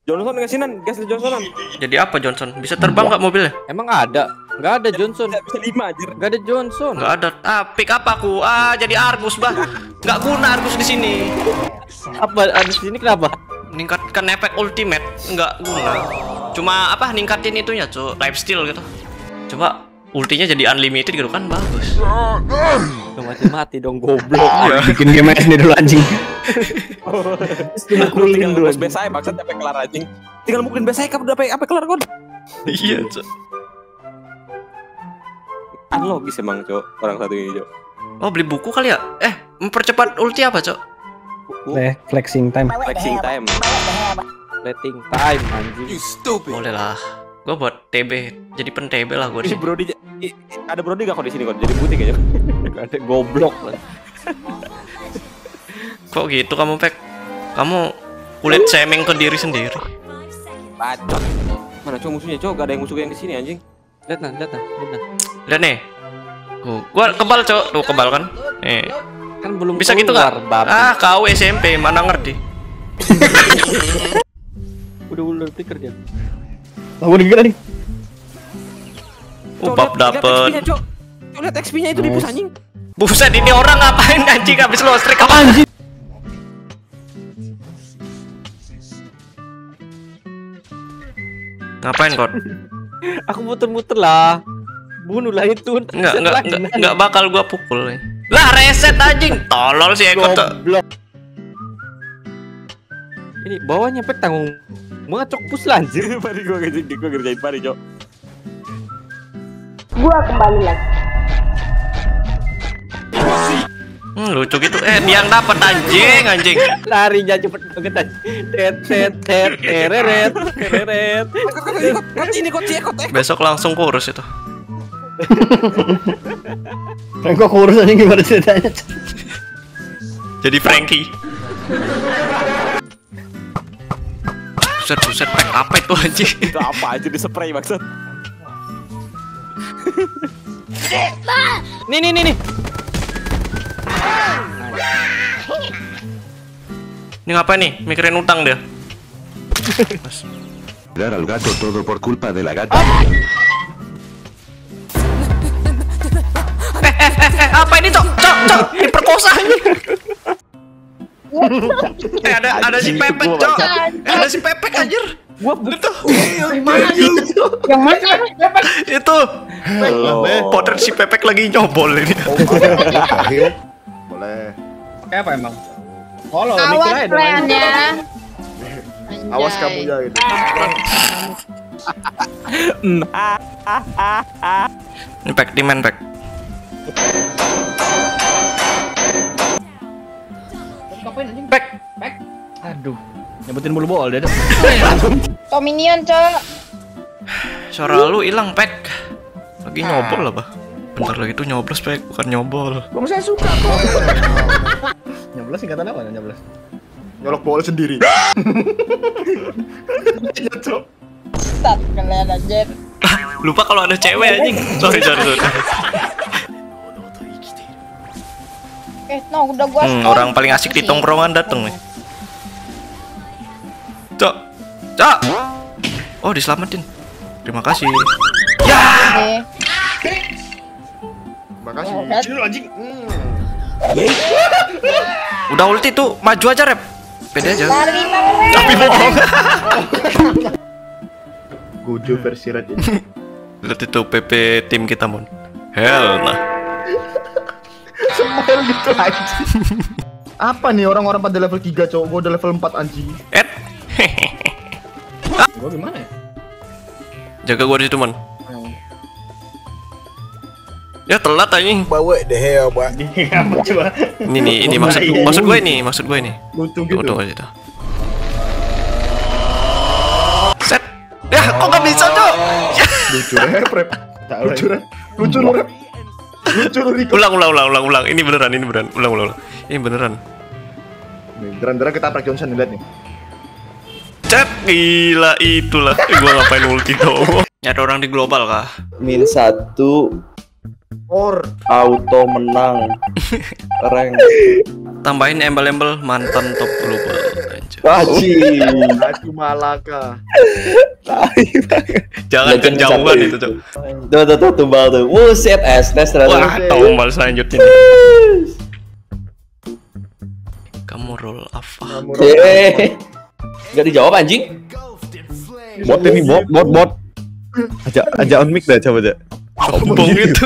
Johnson kasinan, gas Johnsonan. Jadi apa Johnson? Bisa terbang nggak mobilnya? Emang ada? Nggak ada Johnson. Bisa 5 anjir. Nggak ada Johnson. Nggak ada. Pick up aku. Jadi Argus bah. Nggak guna Argus di sini. Apa ada di sini kenapa? Meningkatkan efek ultimate nggak guna. Cuma apa? Ningkatin itunya cuy. Lifesteal gitu. Coba ultinya jadi unlimited gitu kan bagus. Udah mati dong goblok. Bikin game ini dulu anjing. Tinggal ngebos BSI maksud sampai kelar anjing. Tinggal mungkin BSI kamu udah apa kelar kon. Iya cuy. Unlogis emang cok orang satu ini cok. Oh beli buku kali ya? Mempercepat ulti apa cok? Flexing time. Flexing time. Letting time anjing. Boleh lah. Gue buat TB. Jadi pen TB lah gue di Ini sini. Brody ada Brody gak kok di sini kok? Jadi putih kayaknya. Nggak ada goblok lah. Kok gitu kamu Pek? Kamu kulit shaming ke diri sendiri. Bacot. Mana cok musuhnya cok? Gak ada yang musuh yang di sini anjing. Lihat nah. Lihat nih. Gua kebal cok. Tuh kebal kan? Nih. Kan belum Bisa gitu keluar, nggak? babi. Kau SMP mana ngerti? Udah pikir dia. Tahu gila nih. Bab dapet. Cok lihat XP-nya itu di pus anjing. Buset ini orang ngapain anjing habis lo strik apa? Anjing. Ngapain kok? Aku muter-muter lah. Bunuhlah itu. Enggak bakal gua pukul nih. Lah reset anjing. Tolol si Eko tuh. Goblok. Ini bawahnya Pek tanggung banget cok pus lah anjir. Pari gua ngerjain pari cok. Gua kembali lagi. Lucu gitu. Dia yang dapat anjing. Larinya cepet banget anjing. Tereret. Kot ini kot si Eko teh. Besok langsung kurus itu. Kan kok kurus anjing gimana ceritanya? Jadi Frankie. Buset Pek apa itu anjing? Itu apa aja di spray maksud? Nih. Ini ngapain nih? Mikirin utang dia. Dar al gato todo por culpa de la gata. Apa ini cok? Diperkosa ini. Ada si Pepek cok. Ada si Pepek anjir. Gua itu. Yang mana? Itu. Potret si Pepek lagi nyobol ini. Boleh. Kayak apa emang? Kalau Awas plannya. Awas kamu ya gitu. Ini Pek, dimen Pek. Pek. Aduh, nyebutin bulu bol deh. Tominion, Cok. Suara lu hilang Pek. Lagi nyobol lah bah. Bentar lagi tuh nyoblos Pek, bukan nyobol. Bang saya suka kok. Nyoblos singkatan apa nyoblos? Nyolok bola sendiri. Ya cok. Stat kalian anjir. Lupa kalau ada cewek anjing. Sorry. No, udah gua stop. Orang paling asik di tongkrongan dateng nih. Cok. Oh diselamatin. Terima kasih. Ya. Oke. Makasih. Sini anjing. Udah ulti tuh, maju aja Rep. Pede aja. Lari. Tapi bohong. Gojo versi red ini. Lihat itu PP tim kita Mon. Hell nah. Smile gitu anjing. Apa nih orang-orang pada level 3 cowok, gua udah level 4 anjing. Gua gimana ya? Jaga gua di situ Mon. Ya telat anjing. Bawa the hell, Bang. Apa coba? Ini maksud gue ini. Lucu gitu. Tunggu aja. Set. Ya, kok nggak bisa, Cok? Lucu rep. Lucu rep. Lucu rep. Lucu Riko. Ulang. Ini beneran. Ulang. Ini beneran. Beneran kita prak Johnson lihat nih. Cet, gila itulah. Gua ngapain ulti dong. Ada orang di global kah? -1 Or auto menang. Rank. Tambahin embel-embel mantan top global. Anjing. Aku Malaka. Jangan Legend kejauhan satu. itu, Cok. Tuh tumbal tuh. Buset Estes Wah, ternyata. tombol selanjutnya. Kamu roll apa? Enggak dijawab anjing. Bot ini bot. Ajak on mic dah coba aja. Sombong itu.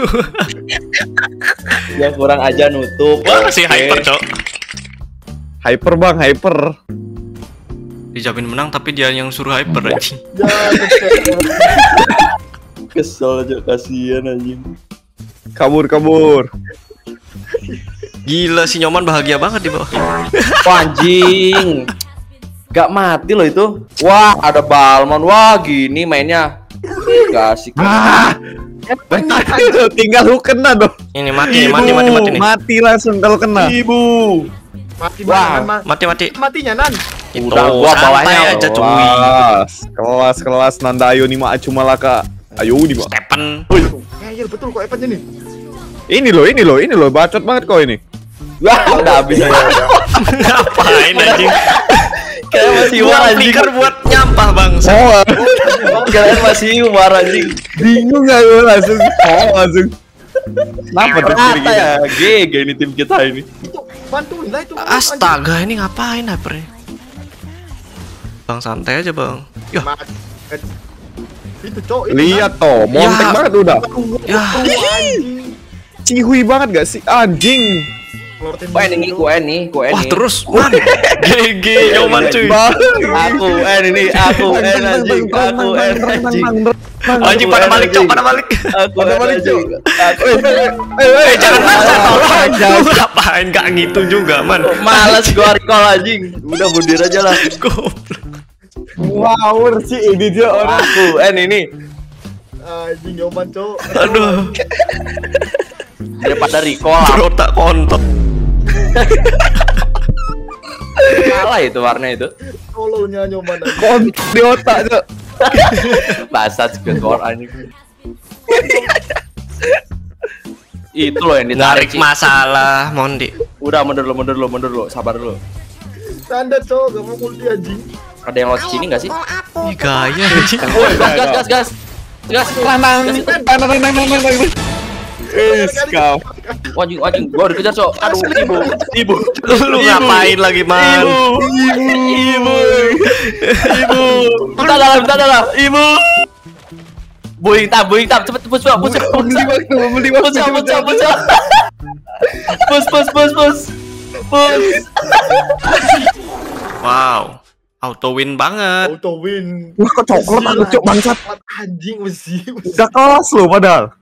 Yang kurang aja nutup. Wah, si hyper, Cok. Hyper bang, hyper. Dijamin menang tapi dia yang suruh hyper anjing. Kesel aja, kasihan anjing. Kabur. Gila si Nyoman bahagia banget di bawah. Wah, anjing. Gak mati loh itu. Wah, ada Balmon. Wah, gini mainnya. Gak asik. Tinggal lu kena dong. Ini mati nih. Mati langsung kalau kena. Ibu. Mati Wah. banget, Mati. Matinya Nan. Itu Udah, gua bawahnya santai aja cuy. Kelas Nanda ayo nih mah cuma laka. Ayo nih mah. Stephen. Iya betul kok Evan ini. Ini loh, bacot banget kau ini. Wah, udah habis ya. Ngapain anjing? Kalian masih war Gua anjing. flicker buat nyampah bangsa. Kalian masih war anjing. Bingung gak gue langsung. Kenapa Rata ya. GG ini tim kita ini. Itu bantuin lah itu. Astaga, ini ngapain hyper? Bang santai aja, Bang. Yah, Itu cok. Lihat toh, montek Ya. banget udah. ya. Cihui banget gak sih anjing? Kuen nih. Wah, terus man. GG Nyoman cuy. Aku anjing. Anjing pada balik, Cok, pada balik. Aku balik Cok. Jangan maksa tolong. Lu ngapain gak gitu juga, man. Malas gua recall anjing. Udah mundur aja lah. Goblok. Wow, sih ini dia orang. Aku ini. Anjing Yoman cok. Aduh, Daripada recall berotak kontot. kalah itu warna itu. Tololnya Yoman. Kon di otak tuh. Basat skor anjing. Itu loh yang ditarik. Narik masalah, Mondi. Udah mundur lu, sabar dulu. Tanda cok, gak mau multi anjing. Ada yang lewat sini enggak sih? Ih, gaya anjing. Gas. Kau. Wajing, gua dikejar, Cok. Aduh, ibu. Lu ngapain lagi, man? Ibu. Bentar dah, ibu. Boing tam, cepet push. Wow, auto win banget. Auto win. Wah, kok coklat aku cok bangsat. Anjing mesti. Udah kelas lo padahal.